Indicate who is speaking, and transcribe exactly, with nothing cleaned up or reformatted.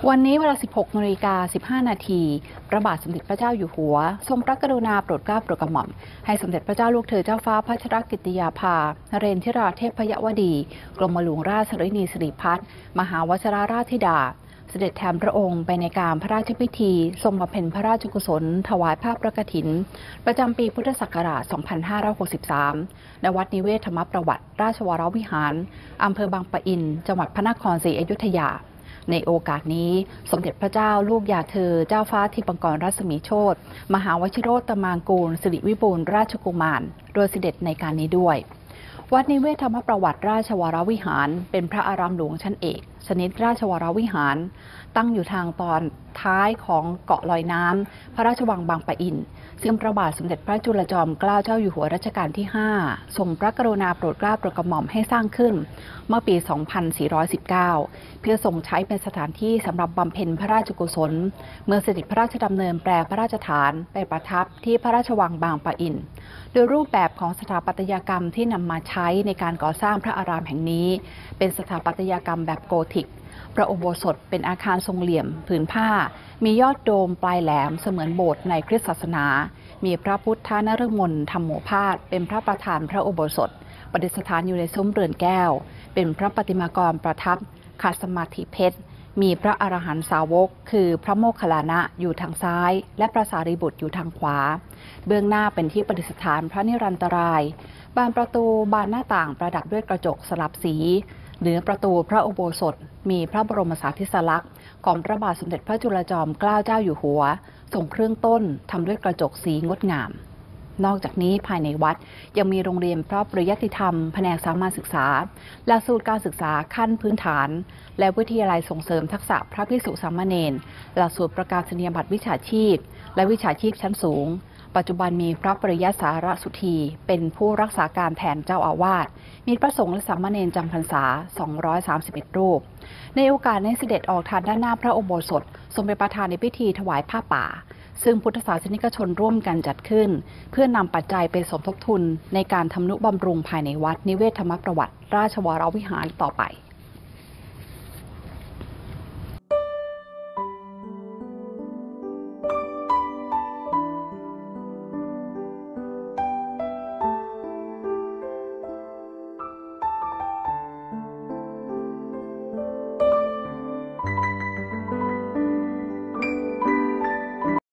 Speaker 1: วันนี้เวลา สิบหกนาฬิกาสิบห้า นาทีพระบาทสมเด็จพระเจ้าอยู่หัวทรงพระกรุณาโปรดเกล้าโปรดกระหม่อมให้สมเด็จพระเจ้าลูกเธอเจ้าฟ้าพัชรกิติยาภานเรนทิราเทพยวดี กรมหลวงราชสรินีสิริพัฒน์มหาวชิราราชธิดาเสด็จแทนพระองค์ไปในการพระราชพิธีทรงบำเพ็ญพระราชกุศลถวายผ้าพระกฐินประจำปีพุทธศักราช สองพันห้าร้อยหกสิบสาม ณ วัดนิเวศธรรมประวัติราชวรวิหารอำเภอบางปะอินจังหวัดพระนครศรีอยุธยาในโอกาสนี้สมเด็จพระเจ้าลูกยาเธอเจ้าฟ้าทิพย์ปังกรรัศมีโชติมหาวชิโรตมางกูลสิริวิบูลย์ราชกุมารโดยเสด็จในการนี้ด้วยวัดนิเวศธรรมประวัติราชวรวิหารเป็นพระอารามหลวงชั้นเอกชนิดราชวรวิหารตั้งอยู่ทางตอนท้ายของเกาะลอยน้ำพระราชวังบางปะอินซึ่งพระบาทสมเด็จพระจุลจอมเกล้าเจ้าอยู่หัวรัชกาลที่ห้าทรงพระกรุณาโปรดเกล้าโปรดกระหม่อมให้สร้างขึ้นเมื่อปี สองพันสี่ร้อยสิบเก้า เพื่อทรงใช้เป็นสถานที่สำหรับบำเพ็ญพระราชกุศลเมื่อเสด็จพระราชดำเนินแปลพระราชฐานไปประทับที่พระราชวังบางปะอินโดยรูปแบบของสถาปัตยกรรมที่นำมาใช้ในการก่อสร้างพระอารามแห่งนี้เป็นสถาปัตยกรรมแบบโกธิกพระอุโบสถเป็นอาคารทรงเหลี่ยมผืนผ้ามียอดโดมปลายแหลมเสมือนโบสถ์ในคริสตศาสนามีพระพุทธนฤมลธรรมโมภาสเป็นพระประธานพระอุโบสถประดิษฐานอยู่ในซุ้มเรือนแก้วเป็นพระประติมากรประทับขัดสมาธิเพชรมีพระอรหันตสาวกคือพระโมคคัลลานะอยู่ทางซ้ายและพระสารีบุตรอยู่ทางขวาเบื้องหน้าเป็นที่ประดิษฐานพระนิรันตรายบานประตูบานหน้าต่างประดับด้วยกระจกสลับสีเหนือประตูพระอุโบสถมีพระบรมสารีสลักษณ์ของพระบาทสมเด็จพระจุลจอมเกล้าเจ้าอยู่หัวทรงเครื่องต้นทำด้วยกระจกสีงดงามนอกจากนี้ภายในวัดยังมีโรงเรียนพระปริยัติธรรมแผนกสามัญศึกษาหลักสูตรการศึกษาขั้นพื้นฐานและวิทยาลัยส่งเสริมทักษะพระภิกษุสามเณรหลักสูตรประกาศนียบัตรวิชาชีพและวิชาชีพชั้นสูงปัจจุบันมีพระปริยัติสารสุธีเป็นผู้รักษาการแทนเจ้าอาวาสมีพระสงฆ์และสามเณรจำพรรษาสองร้อยสามสิบเอ็ดรูปในโอกาสนี้เสด็จออกทานด้านหน้าพระอุโบสถทรงเป็นประธานในพิธีถวายผ้าป่าซึ่งพุทธศาสนิกชนร่วมกันจัดขึ้นเพื่อนำปัจจัยไปสมทบทุนในการทำนุบำรุงภายในวัดนิเวศธรรมประวัติราชวรวิหารต่อไป